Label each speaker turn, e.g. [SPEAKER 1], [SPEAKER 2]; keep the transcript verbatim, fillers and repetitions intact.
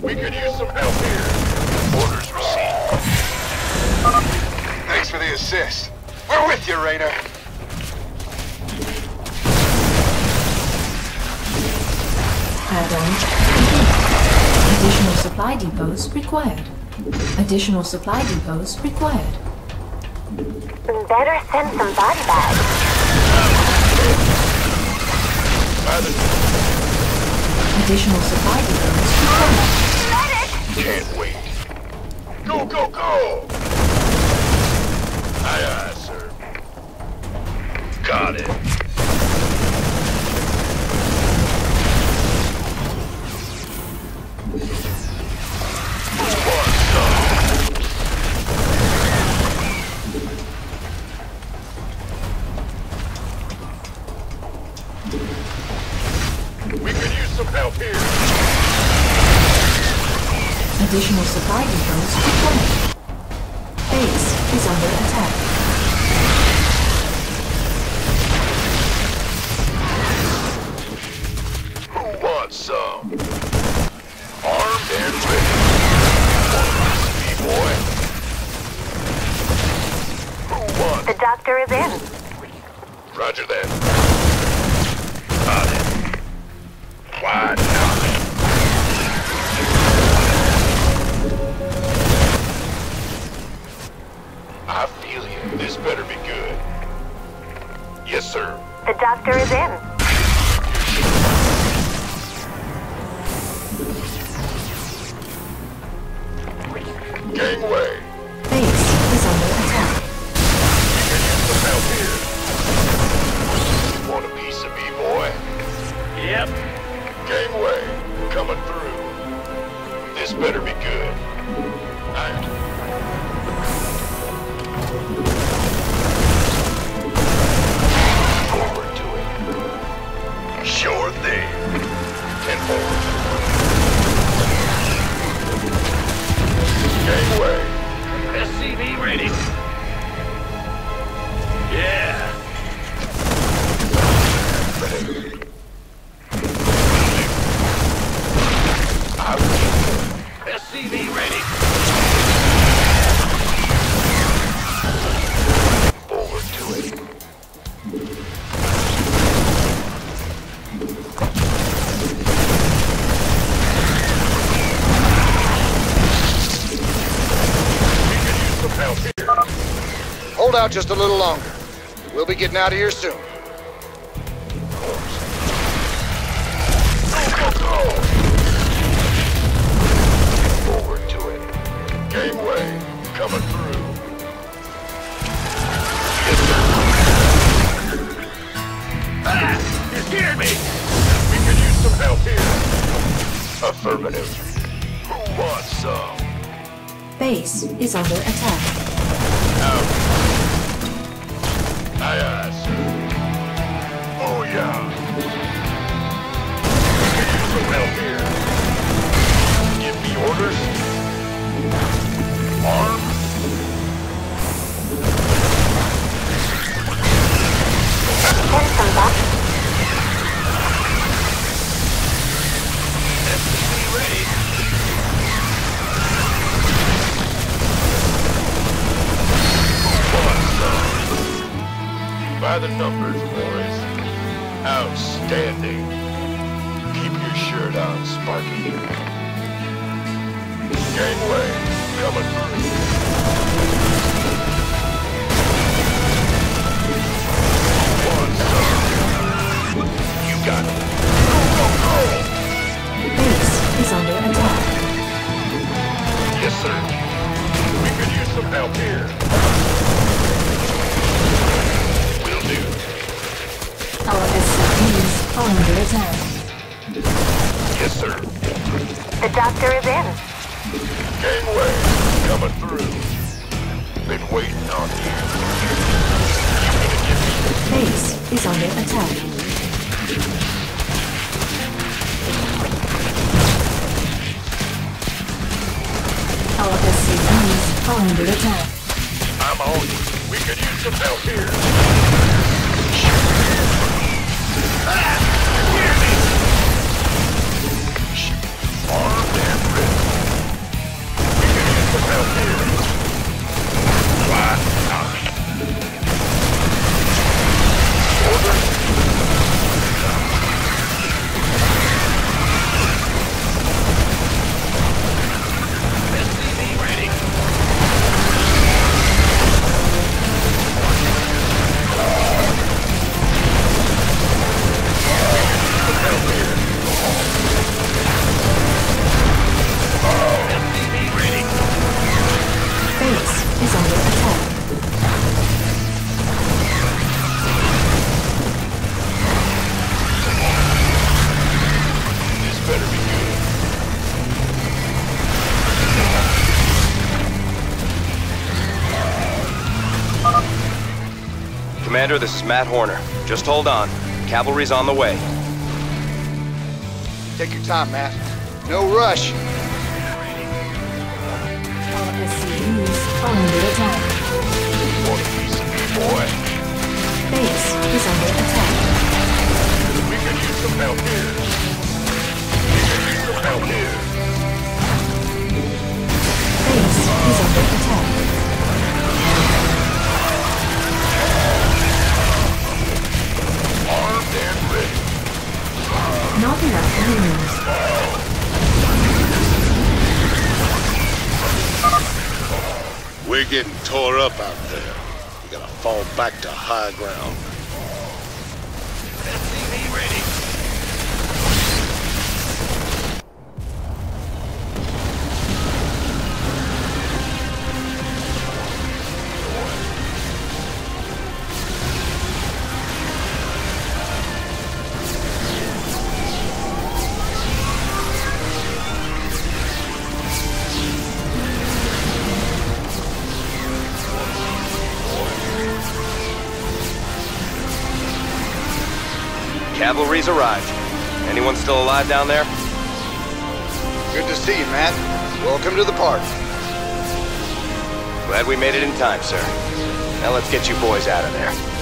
[SPEAKER 1] We could use some help here. Orders received. Thanks for the assist. We're with you, Raider.
[SPEAKER 2] Add-on. Additional supply depots required. Additional supply depots required.
[SPEAKER 3] Better send some body bags.
[SPEAKER 2] Additional supply depots required.
[SPEAKER 1] Can't wait. Go, go, go! Aye, aye, sir. Got it. We could use some help here.
[SPEAKER 2] Additional supply depots required. Base is under attack.
[SPEAKER 1] Who wants some? Armed and ready. One boy. Who wants?
[SPEAKER 3] The doctor is in.
[SPEAKER 1] Roger that. Got it. Why not? I feel you. This better be good. Yes, sir.
[SPEAKER 3] The doctor is in.
[SPEAKER 1] Gangway.
[SPEAKER 2] Base is under attack.
[SPEAKER 1] We can use some help here. Want a piece of me, boy? Yep. Gangway, coming through. This better be good. I... Forward to it. Sure thing. Ten forward. Gangway. S C V ready. Yeah. Ready. S C V ready. Forward to it. We can use some help here. Hold out just a little longer. We'll be getting out of here soon. Go, go, go! Forward to it. Gangway, coming through. Yes, sir. Ah! You scared me! We could use some help here. Affirmative. Who wants some?
[SPEAKER 2] Base is under attack.
[SPEAKER 1] Out. Aye, aye, sir. Oh, yeah. We could use some help here. Give me orders. Armed.
[SPEAKER 3] Send some body.
[SPEAKER 1] S C V ready. By the numbers, boys. Outstanding. Keep your shirt on, Sparky. Gangway, coming through. One, sir. You got it. Go, go, go!
[SPEAKER 2] Base is under attack.
[SPEAKER 1] Yes, sir. We could use some help here. Will do.
[SPEAKER 2] Our S C Vs are under attack.
[SPEAKER 1] Yes, sir.
[SPEAKER 3] The doctor is in.
[SPEAKER 1] Gangway, coming through. Been waiting on you. You gonna give me...
[SPEAKER 2] Base is under attack. Our S C Vs are under attack.
[SPEAKER 1] I'm on you. We could use some help here. Ah! You hear me? Armed and ready.
[SPEAKER 4] Commander, this is Matt Horner. Just hold on. Cavalry's on the way.
[SPEAKER 5] Take your time, Matt. No rush.
[SPEAKER 2] All S C Vs under attack.
[SPEAKER 1] What a piece of me, boy.
[SPEAKER 2] Base is under attack.
[SPEAKER 1] We could use some help here. We could use some help here.
[SPEAKER 2] Base is under attack.
[SPEAKER 1] Armed and ready.
[SPEAKER 2] Not enough minerals.
[SPEAKER 6] We're getting tore up out there. We gotta fall back to high ground.
[SPEAKER 1] S C V ready.
[SPEAKER 4] Cavalry's arrived. Anyone still alive down there?
[SPEAKER 5] Good to see you, Matt. Welcome to the party.
[SPEAKER 4] Glad we made it in time, sir. Now let's get you boys out of there.